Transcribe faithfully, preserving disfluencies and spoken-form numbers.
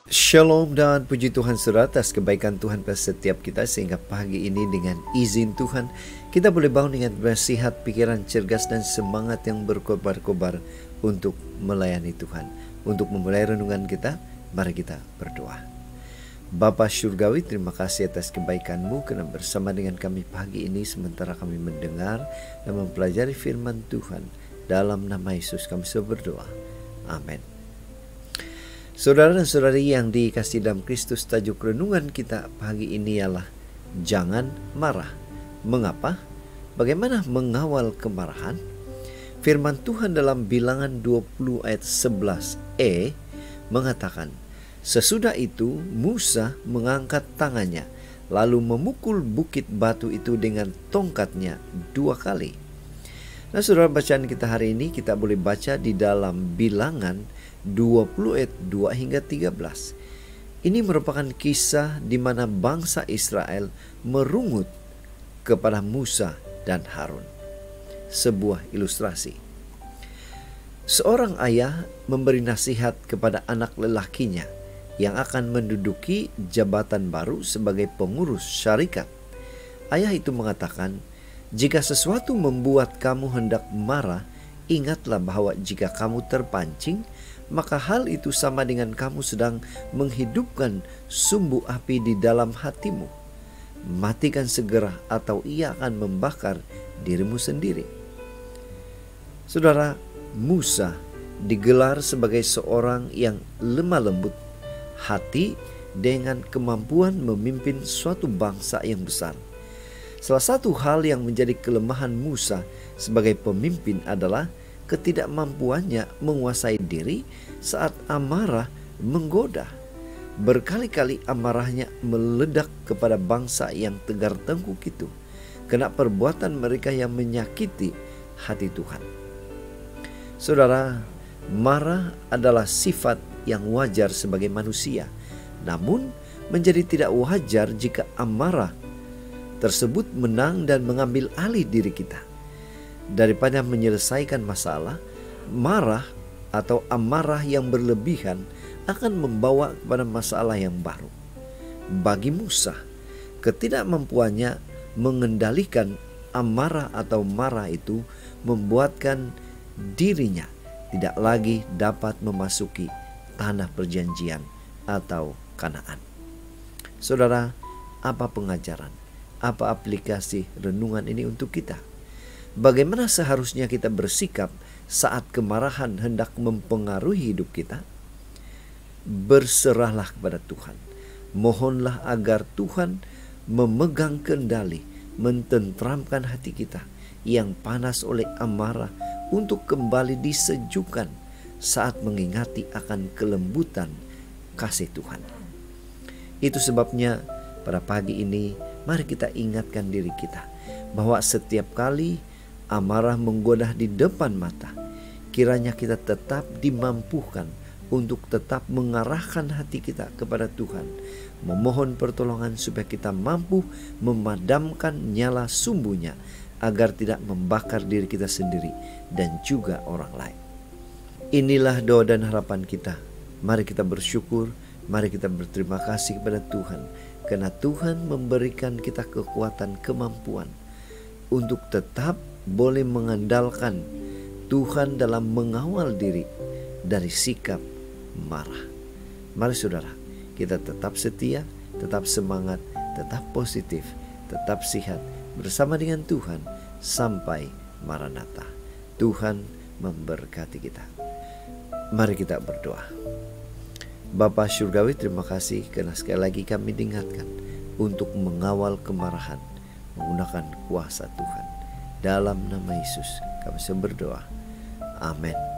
Shalom dan puji Tuhan saudara atas kebaikan Tuhan pada setiap kita, sehingga pagi ini dengan izin Tuhan kita boleh bangun dengan bersihat, pikiran cergas dan semangat yang berkobar-kobar untuk melayani Tuhan. Untuk memulai renungan kita, mari kita berdoa. Bapa Surgawi, terima kasih atas kebaikan-Mu karena bersama dengan kami pagi ini sementara kami mendengar dan mempelajari firman Tuhan. Dalam nama Yesus kami sudah berdoa. Amin. Saudara dan saudari yang dikasihi dalam Kristus, tajuk renungan kita pagi ini ialah jangan marah. Mengapa? Bagaimana mengawal kemarahan? Firman Tuhan dalam Bilangan dua puluh ayat sebelas e mengatakan, sesudah itu Musa mengangkat tangannya lalu memukul bukit batu itu dengan tongkatnya dua kali. Nah saudara, bacaan kita hari ini kita boleh baca di dalam Bilangan dua puluh ayat dua hingga tiga belas. Ini merupakan kisah di mana bangsa Israel merungut kepada Musa dan Harun. Sebuah ilustrasi. Seorang ayah memberi nasihat kepada anak lelakinya yang akan menduduki jabatan baru sebagai pengurus syarikat. Ayah itu mengatakan, jika sesuatu membuat kamu hendak marah, ingatlah bahwa jika kamu terpancing, maka hal itu sama dengan kamu sedang menghidupkan sumbu api di dalam hatimu. Matikan segera atau ia akan membakar dirimu sendiri. Saudara, Musa digelar sebagai seorang yang lemah lembut hati dengan kemampuan memimpin suatu bangsa yang besar. Salah satu hal yang menjadi kelemahan Musa sebagai pemimpin adalah ketidakmampuannya menguasai diri saat amarah menggoda. Berkali-kali amarahnya meledak kepada bangsa yang tegar tengkuk itu, karena perbuatan mereka yang menyakiti hati Tuhan. Saudara, marah adalah sifat yang wajar sebagai manusia, namun menjadi tidak wajar jika amarah tersebut menang dan mengambil alih diri kita. Daripada menyelesaikan masalah, marah atau amarah yang berlebihan akan membawa kepada masalah yang baru. Bagi Musa, ketidakmampuannya mengendalikan amarah atau marah itu membuatkan dirinya tidak lagi dapat memasuki tanah perjanjian atau Kanaan. Saudara, apa pengajaran? Apa aplikasi renungan ini untuk kita? Bagaimana seharusnya kita bersikap saat kemarahan hendak mempengaruhi hidup kita? Berserahlah kepada Tuhan. Mohonlah agar Tuhan memegang kendali, mententramkan hati kita yang panas oleh amarah untuk kembali disejukkan saat mengingati akan kelembutan kasih Tuhan. Itu sebabnya pada pagi ini mari kita ingatkan diri kita bahwa setiap kali amarah menggoda di depan mata, kiranya kita tetap dimampukan untuk tetap mengarahkan hati kita kepada Tuhan, memohon pertolongan supaya kita mampu memadamkan nyala sumbunya agar tidak membakar diri kita sendiri dan juga orang lain. Inilah doa dan harapan kita. Mari kita bersyukur, mari kita berterima kasih kepada Tuhan, karena Tuhan memberikan kita kekuatan, kemampuan untuk tetap boleh mengandalkan Tuhan dalam mengawal diri dari sikap marah. Mari saudara, kita tetap setia, tetap semangat, tetap positif, tetap sehat bersama dengan Tuhan sampai Maranatha. Tuhan memberkati kita. Mari kita berdoa. Bapa Surgawi, terima kasih karena sekali lagi kami diingatkan untuk mengawal kemarahan menggunakan kuasa Tuhan. Dalam nama Yesus kami berdoa. Amin.